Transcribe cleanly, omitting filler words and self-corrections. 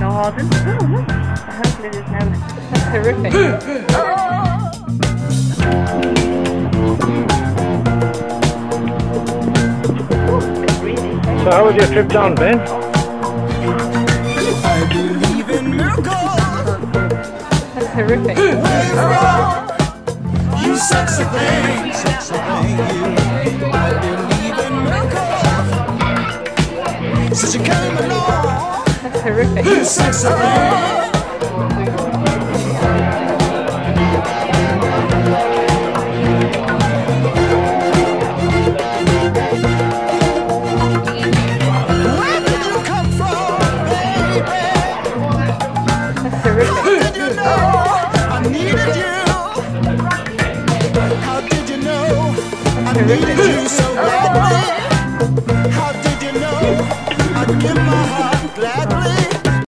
garden. Hopefully there's no... That's horrific. So how was your trip down, Ben? I believe in miracles. That's horrific. You sexy thing, sexy thing. I believe in miracles. Since you came along, that's horrific. you sexy thing. I needed you so badly. How did you know I'd give my heart?